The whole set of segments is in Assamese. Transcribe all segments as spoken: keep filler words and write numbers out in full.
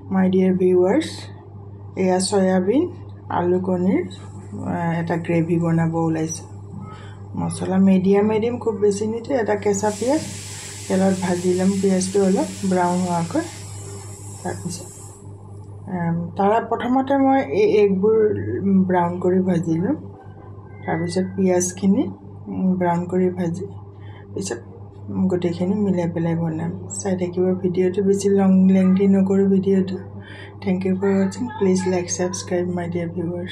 My dear viewers, এয়া সয়াবিন আলু কণীৰ এটা গ্ৰেভি বনাব ওলাইছে মছলা মিডিয়াম মিডিয়াম খুব বেছি নিতে এটা কেঁচা পিয়াজ তেলত ভাজি লম পিয়াজটো অলপ ব্ৰাউন হোৱাকৈ তাৰপিছত তাৰ প্ৰথমতে মই এই এগবোৰ ব্ৰাউন কৰি ভাজি লম তাৰপিছত পিয়াজখিনি ব্ৰাউন কৰি ভাজি পিছত গোটেইখিনি মিলাই পেলাই বনাম চাই থাকিব ভিডিঅ'টো বেছি লং লেংথি নকৰো ভিডিঅ'টো Thank you for watching. Please like, subscribe, my dear viewers.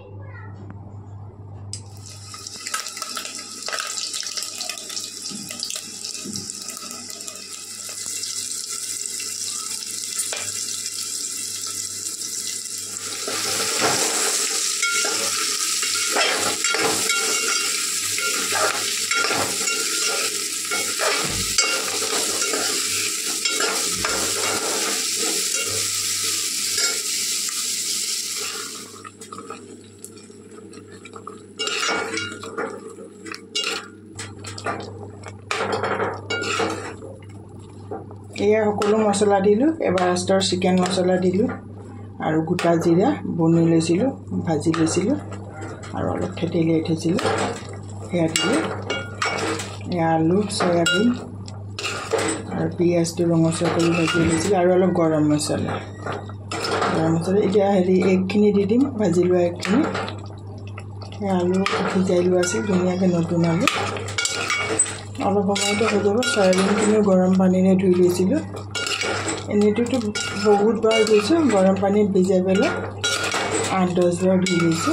এয়া সকলো মছলা দিলো এভাৰেষ্টৰ চিকেন মছলা দিলো আৰু গোটা জিৰা বনি লৈছিলো ভাজি লৈছিলো আৰু অলপ থেতেলিয়াই থৈছিলো এয়া দিলো এয়া আলু সয়াবিন আৰু পিয়াজটো ৰঙচুৱা কৰি ভাজি লৈছিলো আৰু অলপ গৰম মছলা গৰম মছলা এতিয়া হেৰি এগখিনি দি দিম ভাজি লোৱা এগখিনি এয়া আলু সিজাই লোৱা আছে ধুনীয়াকৈ নতুন আলু অলপ সময়তে হৈ যাব সয়াবিনখিনি গৰম পানীৰে ধুই লৈছিলোঁ এনেইটোতো বহুত বাৰ ধুইছোঁ গৰম পানীত ভিজাই পেলাই আঠ দহ বাৰ ধুই লৈছোঁ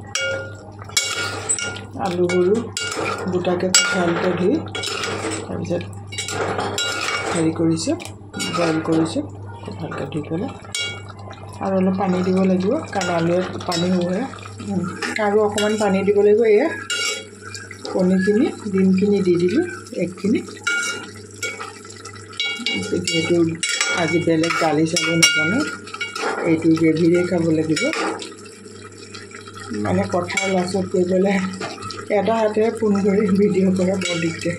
আলুবোৰো গোটাকৈ ভালকৈ ধুই তাৰপিছত হেৰি কৰিছোঁ বইল কৰিছোঁ খুব ভালকৈ ধুই পেলাই আৰু অলপ পানী দিব লাগিব কাৰণ আলুৱে পানী শুহে আৰু অকণমান পানী দিব লাগিব এয়া কণীখিনি ডিমখিনি দি দিলোঁ এগখিনি যিহেতু আজি বেলেগ দালি চালি নবনাওঁ এইটো গ্ৰেভিৰে খাব লাগিব মানে কথা লাষ্টত গৈ পেলাই এটা হাতেৰে ফোন কৰি ভিডিঅ' কৰা বৰ দিগদাৰ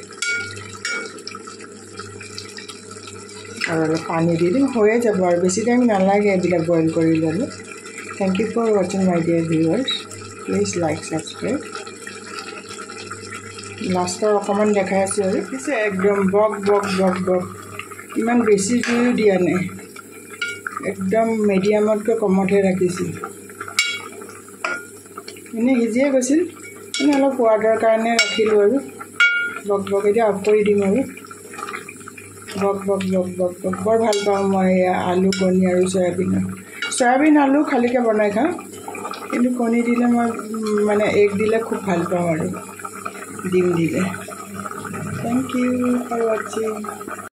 আৰু অলপ পানী দি দিম হৈয়ে যাব আৰু বেছি টাইম নালাগে এইবিলাক বইল কৰি ল'লে থেংক ইউ ফৰ ৱাচিং my dear viewers please like subscribe লাষ্টৰ অকণমান দেখাই আছোঁ আৰু পিছে একদম বক বক বক বক ইমান বেছি জুইও দিয়া নাই একদম মিডিয়ামতকৈ কমতহে ৰাখিছোঁ এনেই সিজিয়ে গৈছিল এনেই অলপ সোৱাদৰ কাৰণে ৰাখিলোঁ আৰু বক বক এতিয়া অফ কৰি দিম আৰু বক বক বক বক বক বৰ ভাল পাওঁ মই আলু কণী আৰু চয়াবিনৰ চয়াবিন আলু খালীকৈ বনাই খাওঁ কিন্তু কণী দিলে মই মানে এগ দিলে খুব ভাল পাওঁ আৰু ডিম দিলে থেংক ইউ ফৰ ৱাচিং